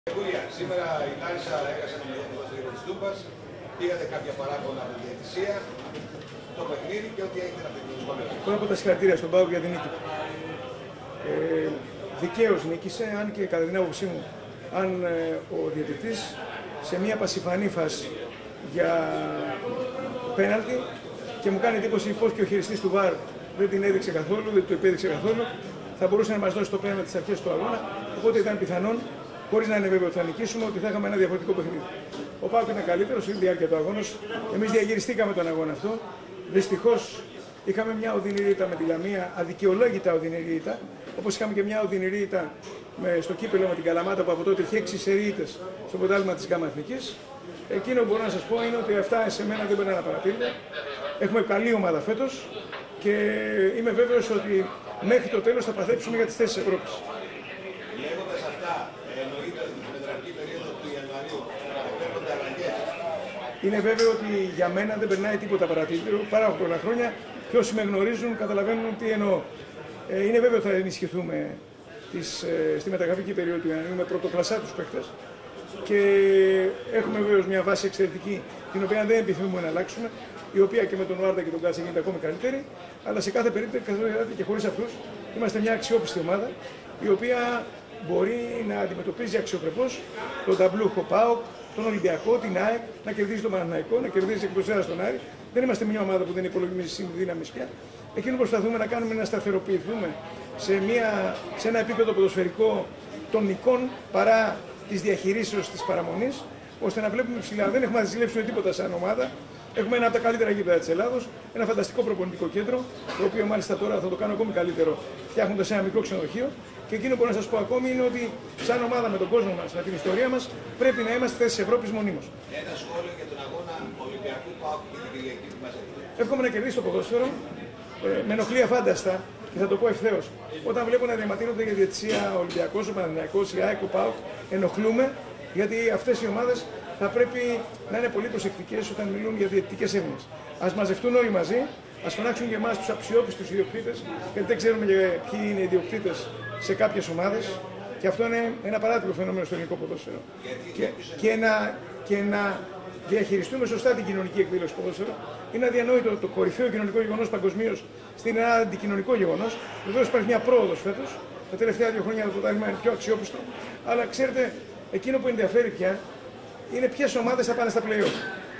Σήμερα η Λάρισα έχασε τον πρωτάθλημα της Τούμπας, πήγατε κάποια παράπονα από τη διαιτησία, το παιχνίδι και ό,τι έγινε από την σχολεία. Πρώτα από τα συγχαρητήρια στον ΠΑΟΚ για την νίκη. Δικαίως νίκησε, αν και κατά την άποψή μου, αν ο διαιτητής σε μια πασιφανή φάση για πέναλτι και μου κάνει εντύπωση πως και ο χειριστής του ΒΑΡ δεν την έδειξε καθόλου, δεν το επέδειξε καθόλου, θα μπορούσε να μας δώσει το πέναλτι στις αρχές του αγώνα, οπότε ήταν πιθανόν, χωρίς να είναι βέβαιο ότι θα νικήσουμε, ότι θα είχαμε ένα διαφορετικό παιχνίδι. Ο ΠΑΟΚ ήταν καλύτερος στη διάρκεια του αγώνα. Εμείς διαχειριστήκαμε τον αγώνα αυτό. Δυστυχώς είχαμε μια οδυνηρή ήττα με τη Λαμία, αδικαιολόγητα οδυνηρή ήττα, όπως είχαμε και μια οδυνηρή ήττα στο κύπελλο με την Καλαμάτα που από τότε είχε 6 σερί ήττες στο πρωτάθλημα της ΓΑΜΑ Εθνικής. Εκείνο που μπορώ να σας πω είναι ότι αυτά σε μένα δεν περνάνε απαρατήρητα. Έχουμε καλή ομάδα φέτος και είμαι βέβαιος ότι μέχρι το τέλος θα παθέψουμε για τις θέσεις της Ευρώπης. Λέγοντας αυτά, εννοείται ότι την μεταγραφική περίοδο του Ιανουαρίου παίρνονται αλλαγές. Είναι βέβαιο ότι για μένα δεν περνάει τίποτα παρατήρητο. Πάρα πολλά χρόνια και όσοι με γνωρίζουν καταλαβαίνουν τι εννοώ. Είναι βέβαιο ότι θα ενισχυθούμε στη μεταγραφική περίοδο του Ιανουαρίου με πρωτοκλασσά τους παίκτες και έχουμε βέβαιος μια βάση εξαιρετική την οποία δεν επιθυμούμε να αλλάξουμε, η οποία και με τον Οάρντα και τον Κάτσα γίνεται ακόμη καλύτερη, αλλά σε κάθε περίπτωση και χωρίς αυτούς είμαστε μια αξιόπιστη ομάδα η οποία μπορεί να αντιμετωπίζει αξιοπρεπώς τον ταμπλούχο ΠΑΟΚ, τον Ολυμπιακό, την ΑΕΚ, να κερδίζει τον Παναθηναϊκό, να κερδίζει εκτός έδρας τον Άρη. Δεν είμαστε μια ομάδα που δεν υπολογίζει δύναμη πια. Εκείνο που προσπαθούμε να κάνουμε είναι να σταθεροποιηθούμε σε ένα επίπεδο ποδοσφαιρικό των νικών παρά της διαχειρίσεως της παραμονής, ώστε να βλέπουμε ψηλά. Δεν έχουμε να ζηλέψουμε τίποτα σαν ομάδα. Έχουμε ένα από τα καλύτερα γήπεδα της Ελλάδος, ένα φανταστικό προπονητικό κέντρο, το οποίο μάλιστα τώρα θα το κάνω ακόμη καλύτερο, φτιάχνοντας ένα μικρό ξενοδοχείο. Και εκείνο που να σας πω ακόμη είναι ότι, σαν ομάδα με τον κόσμο μας, με την ιστορία μας, πρέπει να είμαστε θέσεις Ευρώπης μονίμως. Ένα σχόλιο για τον αγώνα Ολυμπιακού ΠΑΟΚ και την Κυριακή που μας έρχεται. Εύχομαι να κερδίσει το ποδόσφαιρο. Με ενοχλεί αφάνταστα και θα το πω ευθέως. Όταν βλέπω να διαμαρτύρονται για διαιτησία ο Ολυμπιακός, ο Παναθηναϊκός, η ΑΕΚ, ο ΠΑΟΚ, ενοχλούμε γιατί αυτές οι ομάδες θα πρέπει να είναι πολύ προσεκτικές όταν μιλούν για διαιτητικές έμεινες. Ας μαζευτούν όλοι μαζί, ας φωνάξουν για εμάς τους αξιόπιστους ιδιοκτήτες, γιατί δεν ξέρουμε ποιοι είναι οι ιδιοκτήτες σε κάποιες ομάδες. Και αυτό είναι ένα παράδειγμα φαινόμενο στο ελληνικό ποδόσφαιρο. Και να διαχειριστούμε σωστά την κοινωνική εκδήλωση του ποδόσφαιρου. Είναι αδιανόητο το κορυφαίο κοινωνικό γεγονός παγκοσμίως στην ένα αντικοινωνικό γεγονός. Βεβαίως υπάρχει μια πρόοδος φέτος. Τα τελευταία 2 χρόνια το πρωτάθλημα είναι πιο αξιόπιστο. Αλλά ξέρετε, εκείνο που ενδιαφέρει πια είναι ποιες ομάδες θα πάνε στα play-off.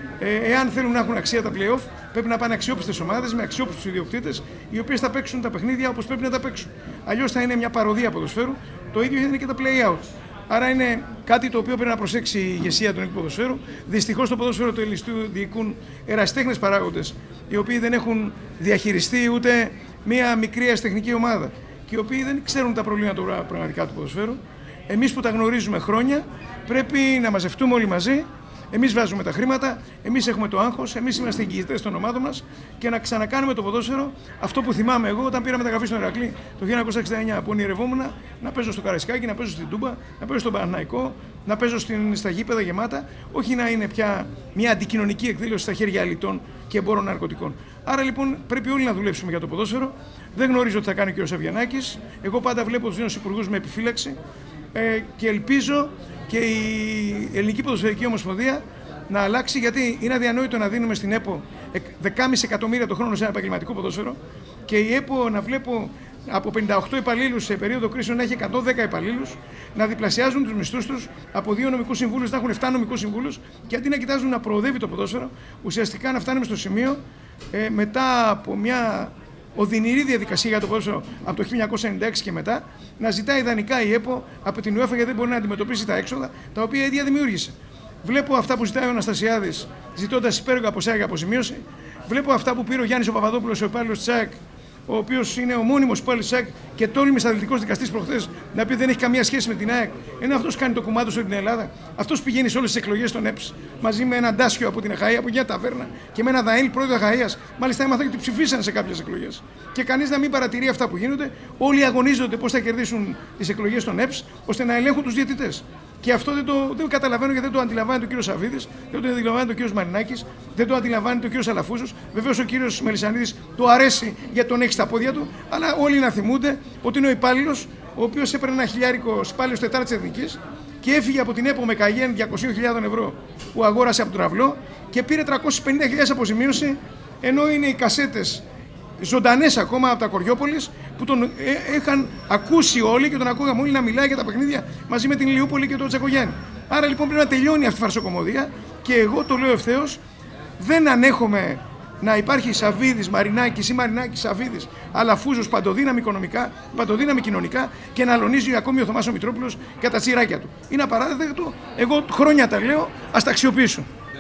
Εάν θέλουν να έχουν αξία τα play-off, πρέπει να πάνε αξιόπιστες ομάδες με αξιόπιστους ιδιοκτήτες, οι οποίες θα παίξουν τα παιχνίδια όπως πρέπει να τα παίξουν. Αλλιώς θα είναι μια παροδία ποδοσφαίρου. Το ίδιο είναι και τα play-out. Άρα είναι κάτι το οποίο πρέπει να προσέξει η ηγεσία του ελληνικού ποδοσφαίρου. Δυστυχώς το ποδόσφαιρο του ελληνικού διοικούν ερασιτέχνες παράγοντες, οι οποίοι δεν έχουν διαχειριστεί ούτε μια μικρή ερασιτεχνική ομάδα και οι οποίοι δεν ξέρουν τα προβλήματα πραγματικά του ποδοσφαίρου. Εμείς που τα γνωρίζουμε χρόνια πρέπει να μαζευτούμε όλοι μαζί. Εμείς βάζουμε τα χρήματα, εμείς έχουμε το άγχος, εμείς είμαστε εγγυητές των ομάδων μας και να ξανακάνουμε το ποδόσφαιρο αυτό που θυμάμαι εγώ όταν πήρα μεταγραφή στον Ηρακλή το 1969 που ονειρευόμουν να παίζω στο Καραϊσκάκι, να παίζω στην Τούμπα, να παίζω στον Παναθηναϊκό, να παίζω στα γήπεδα γεμάτα, όχι να είναι πια μια αντικοινωνική εκδήλωση στα χέρια αλητών και εμπόρων ναρκωτικών. Άρα λοιπόν πρέπει όλοι να δουλέψουμε για το ποδόσφαιρο. Δεν γνωρίζω τι θα κάνει ο κ. Αβγιανάκης. Εγώ πάντα βλέπω τους νέους υπουργούς με επιφύλαξη και ελπίζω και η Ελληνική Ποδοσφαιρική Ομοσπονδία να αλλάξει, γιατί είναι αδιανόητο να δίνουμε στην ΕΠΟ 10,5 εκατομμύρια το χρόνο σε ένα επαγγελματικό ποδόσφαιρο και η ΕΠΟ να βλέπω από 58 υπαλλήλους σε περίοδο κρίσεων να έχει 110 υπαλλήλους, να διπλασιάζουν τους μισθούς τους, από 2 νομικούς συμβούλους να έχουν 7 νομικούς συμβούλους και αντί να κοιτάζουν να προοδεύει το ποδόσφαιρο, ουσιαστικά να φτάνουμε στο σημείο μετά από μια οδυνηρή διαδικασία για το ποδόσφαιρο από το 1996 και μετά, να ζητάει δανεικά η ΕΠΟ από την UEFA γιατί δεν μπορεί να αντιμετωπίσει τα έξοδα τα οποία η ίδια δημιούργησε. Βλέπω αυτά που ζητάει ο Αναστασιάδης ζητώντας υπέρογκα ποσά για αποζημίωση. Βλέπω αυτά που πήρε ο Γιάννης ο Παπαδόπουλος, ο υπάλληλος της ΑΕΚ, ο οποίος είναι ο μόνιμος υπάλληλος της ΑΕΚ και τόλμησε αθλητικός δικαστής προχθές να πει δεν έχει καμία σχέση με την ΑΕΚ. Ενώ αυτός κάνει το κουμάντο στην Ελλάδα. Αυτός πηγαίνει σε όλες τις εκλογές των ΕΠΣ μαζί με έναν Ντάσιο από την Αχαΐα, από μια ταβέρνα και με έναν Δαήλ πρόεδρο Αχαΐας. Μάλιστα έμαθα ότι ψηφίσαν σε κάποιες εκλογές. Και κανείς να μην παρατηρεί αυτά που γίνονται. Όλοι αγωνίζονται πώς θα κερδίσουν τις εκλογές των ΕΠΣ ώστε να ελέγχουν τους διαιτητές. Και αυτό δεν το καταλαβαίνω γιατί δεν το αντιλαμβάνεται ο κύριος Σαββίδης, δεν το αντιλαμβάνεται ο κύριος Μαρινάκης, δεν το αντιλαμβάνεται ο κύριος Αλαφούζος. Βεβαίως ο κύριος Μελισσανίδης του αρέσει γιατί τον έχει στα πόδια του, αλλά όλοι να θυμούνται ότι είναι ο υπάλληλος, ο οποίος έπαιρνε ένα χιλιάρικο υπάλληλος Τετάρτης Εθνικής και έφυγε από την ΕΠΟ με καγέν 200.000 ευρώ που αγόρασε από τον αυλό και πήρε 350.000 αποζημίωση, ενώ είναι οι κασέτες ζωντανές ακόμα από τα Κοριόπολης που τον είχαν ακούσει όλοι και τον ακούγαμε όλοι να μιλάει για τα παιχνίδια μαζί με την Ηλιούπολη και τον Τζακογιάννη. Άρα λοιπόν πρέπει να τελειώνει αυτή η φαρσοκομωδία και εγώ το λέω ευθέως, δεν ανέχομαι να υπάρχει Σαββίδης, Μαρινάκης ή Μαρινάκης Σαββίδης, αλλά Φούζος παντοδύναμη οικονομικά, παντοδύναμη κοινωνικά και να αλωνίζει ακόμη ο Θωμάς ο Μητρόπουλος για τα τσιράκια του. Είναι απαράδεκτο, εγώ χρόνια τα λέω, ας τα αξιοποιήσω.